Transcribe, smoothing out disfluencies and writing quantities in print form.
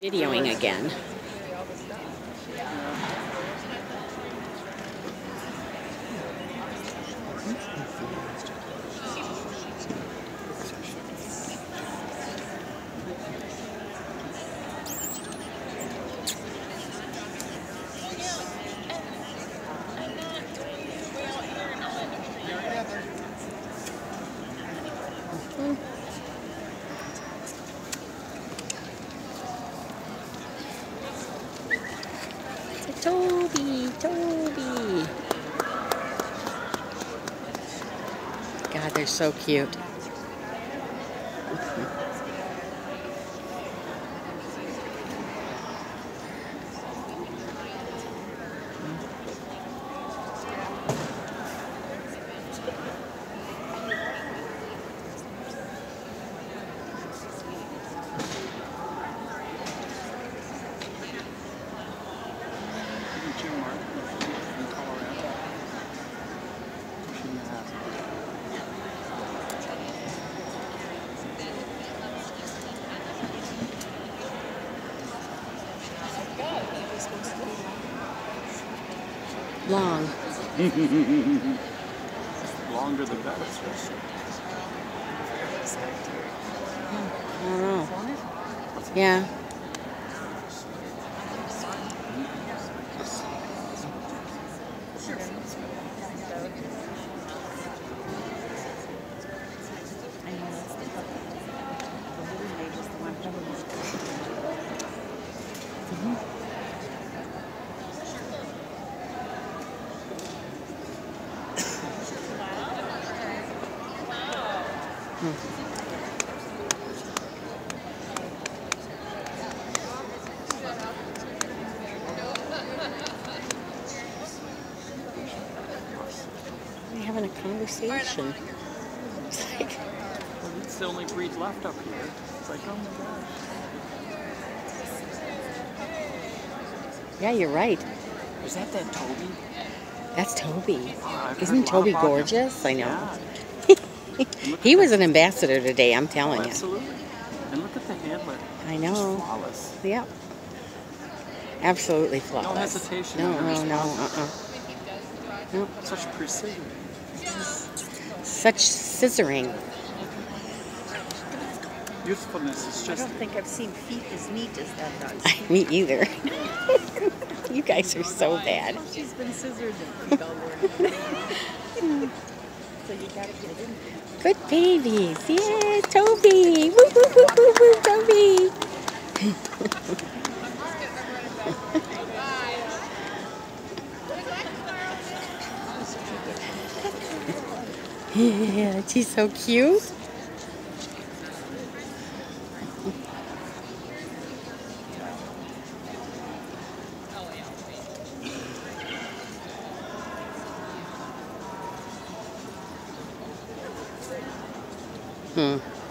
Videoing again. Toby. God, they're so cute. Long. Longer the better. I don't know. Yeah. We're having a conversation. It's like, well, it's the only breed left up here. It's like, oh my gosh. yeah, you're right. Is that Toby? That's Toby. Oh, Isn't Toby gorgeous? I know. Yeah. He was an ambassador today, I'm telling you. Absolutely. And look at the handler. I know. Just flawless. Yep. Absolutely flawless. No hesitation. No. Such precision. Such scissoring. Youthfulness is just... I don't think I've seen feet as neat as that does. Me either. You guys are so bad. She's been scissored and all worn. So you gotta get in. Good babies. Yeah, Toby. Woo, woo, woo, woo, woo, Toby. Yeah, she's so cute. Hmm.